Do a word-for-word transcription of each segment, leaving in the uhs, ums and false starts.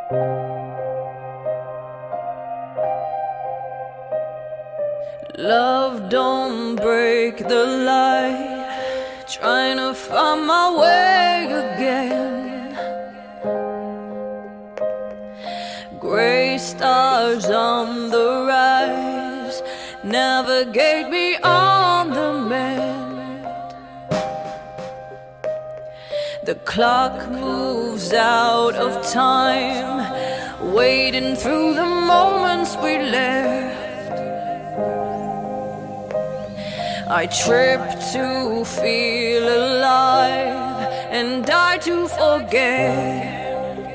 Love, don't break the light, trying to find my way again. Gray stars on the rise, navigate me on the mend. The clock moves out of time, waiting through the moments we left. I trip to feel alive and die to forget.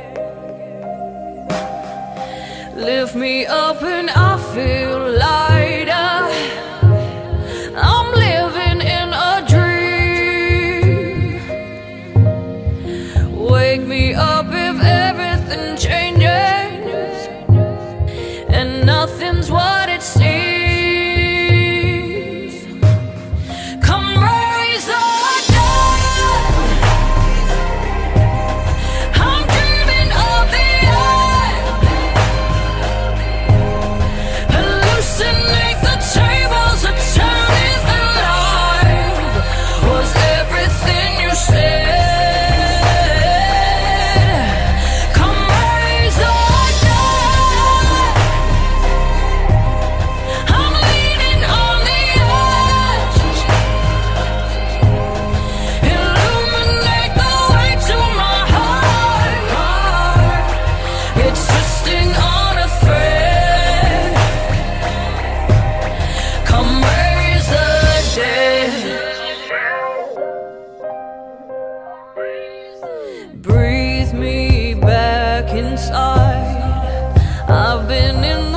Lift me up and I feel lighter. I'm living in a dream. Wake me up if everything changes and nothing's what it seems. Breathe me back inside. I've been in